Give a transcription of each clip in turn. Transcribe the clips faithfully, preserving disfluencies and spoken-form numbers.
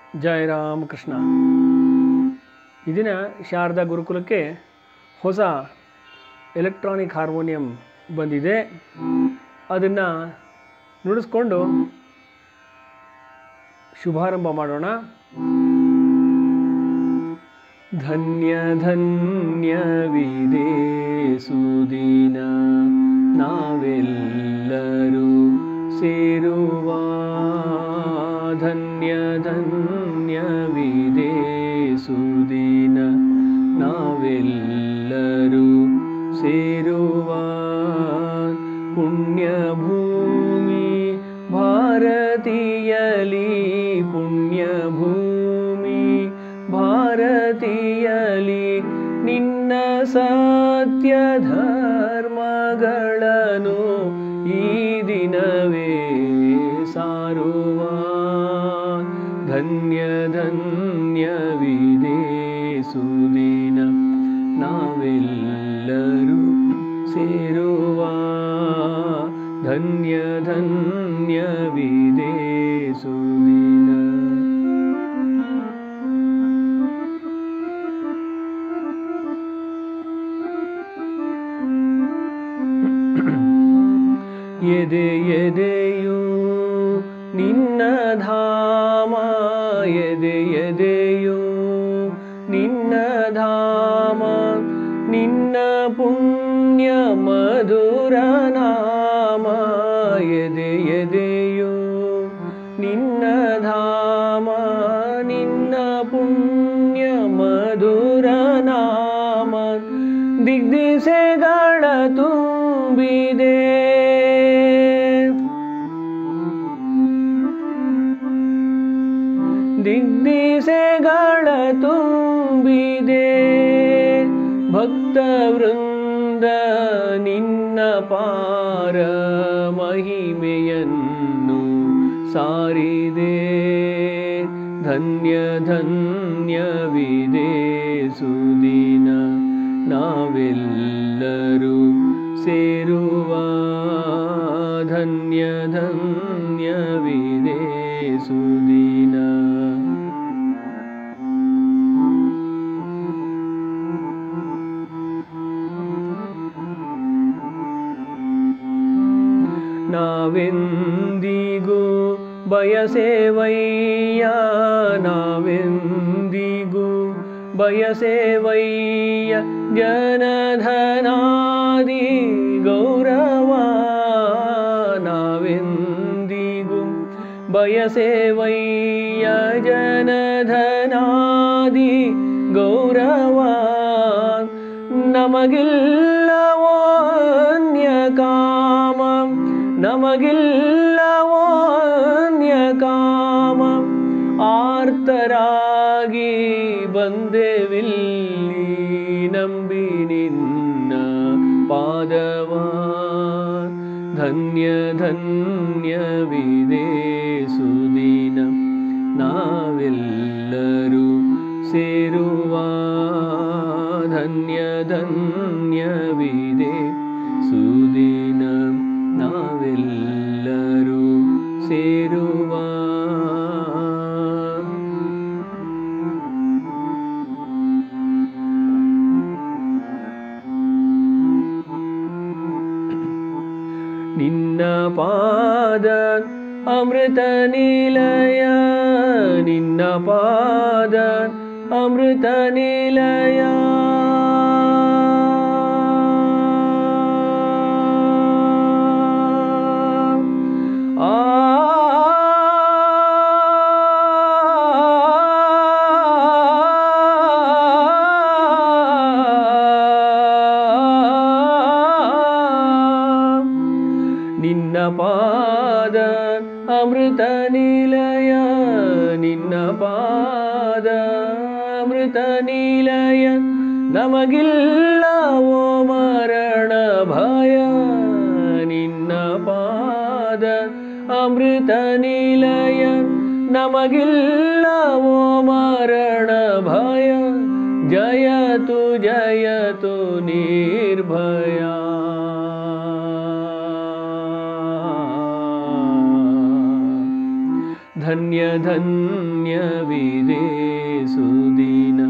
ಜಯ ರಾಮ ಕೃಷ್ಣ. ಈ ದಿನ ಶಾರದಾ ಗುರುಕುಲಕ್ಕೆ ಹೊಸ ಎಲೆಕ್ಟ್ರಾನಿಕ್ ಹಾರ್ಮೋನಿಯಂ ಬಂದಿದೆ. ಅದನ್ನು ನುಡಿಸ್ಕೊಂಡು ಶುಭಾರಂಭ ಮಾಡೋಣ. ಧನ್ಯ ಧನ್ಯವಿದೆ ಸುದಿನ ನಾವೆಲ್ಲರೂ ಸೇರುವ, ಧನ್ಯ ಧನ್ಯವಿದೆ ಸುದಿನ ನಾವೆಲ್ಲರೂ ಸೇರುವ, ಪುಣ್ಯ ಭೂಮಿ ಭಾರತೀಯಲಿ, ಪುಣ್ಯ ಭೂಮಿ ಭಾರತೀಯಲಿ ನಿನ್ನ ಸತ್ಯ ಧರ್ಮಗಳನ್ನು ಈ ದಿನವೇ ಸಾರುವ, ಧನ್ಯ ಧನ್ಯವಿದೆ ಸುದಿನ ನಾವೆಲ್ಲರೂ ಸೇರುವ, ಧನ್ಯ ಧನ್ಯವಿದೆ ಸುದಿನ. ಎದೆ ಎದೆಯು ನಿನ್ನ ಧಾಮ, ಎದೆ ಎದೆಯು ನಿನ್ನ ಧಾಮ, ನಿನ್ನ ಪುಣ್ಯ ಮಧುರ ನಾಮ, ಎದೆ ಎದೆಯು ನಿನ್ನ ಧಾಮ, ನಿನ್ನ ಪುಣ್ಯ ಮಧುರ ನಾಮ, ದಿಗ್ದಿಸೆಗಳ ತುಂಬಿದೆ, ದಿಗ್ದಿಸೆಗಳ ತುಂಬಿದೆ, ಭಕ್ತ ವೃಂದ ನಿನ್ನ ಪಾರ ಮಹಿಮೆಯನ್ನು ಸಾರಿದೆ, ಧನ್ಯ ಧನ್ಯವಿದೆ ಸುದಿನ ನಾವೆಲ್ಲರೂ ಸೇರುವ, ಧನ್ಯ ಧನ್ಯವಿದೆ ಸುದಿನ. ನಾವೆಂದಿಗೂ ಬಯಸೇವಯ್ಯ, ನಾವೆಂದಿಗೂ ಬಯಸೇವಯ್ಯ ಜನಧನಾದಿ ಗೌರವ, ನಾವೆಂದಿಗೂ ಬಯಸೇವಯ್ಯ ಜನಧನಾದಿ ಗೌರವ, ನಮಗಿಲ್ಲವೋ ಅನ್ಯ ಕಾಮ, ನಮಗಿಲ್ಲವೋ ಅನ್ಯ ಕಾಮ, ಆರ್ತರಾಗಿ ಬಂದೆವಿಲ್ಲಿ ನಂಬಿ ನಿನ್ನ ಪಾದವ, ಧನ್ಯ ಧನ್ಯವಿದೆ ಸುದಿನ ನಾವೆಲ್ಲರೂ ಸೇರುವ, ಧನ್ಯ ಧನ್ಯವಿದೆ ಸುದಿನ ನಾವೆಲ್ಲರೂ ಸೇರುವ. ನಿನ್ನ ಪಾದ ಅಮೃತ ನಿಲಯ, ನಿನ್ನ ಪಾದ ಅಮೃತ ನಿಲಯ, ಆ ನಿನ್ನ ಪಾದ ಅಮೃತ ನಿಲಯ, ನಿನ್ನ ಪಾದ ಅಮೃತ ನಿಲಯ, ನಮಗಿಲ್ಲವೋ ಮರಣ ಭಯ, ನಿನ್ನ ಪಾದ ಅಮೃತ ನಿಲಯ, ನಮಗಿಲ್ಲವೋ ಮರಣ ಭಯ, ಜಯತು ಜಯತು ನಿರ್ಭಯ. ಧನ್ಯ ಧನ್ಯ ಧನ್ಯವಿದೆ ಸುದಿನ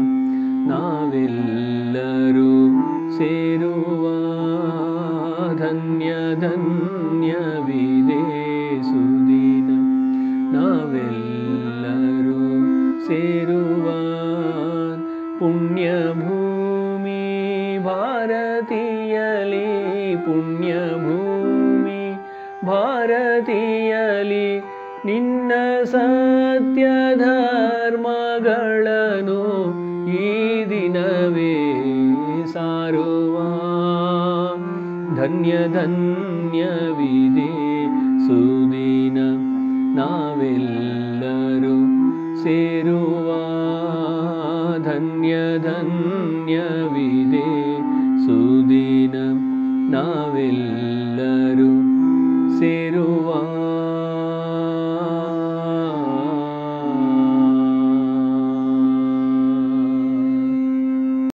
ನಾವೆಲ್ಲರೂ ಸೇರುವ ಧನ್ಯ ಧನ್ಯವಿದೆ ಸುದಿನ ನಾವೆಲ್ಲರೂ ಸೇರುವ ಪುಣ್ಯಭೂಮಿ ಭಾರತೀಯಲಿ ಪುಣ್ಯಭೂಮಿ ಭಾರತೀಯಲಿ ನಿನ್ನ ಸತ್ಯ ಧರ್ಮಗಳನ್ನು ಈ ದಿನವೇ ಸಾರುವ ಧನ್ಯ ಧನ್ಯವಿದೆ ಸುದಿನ ನಾವೆಲ್ಲರೂ ಸೇರು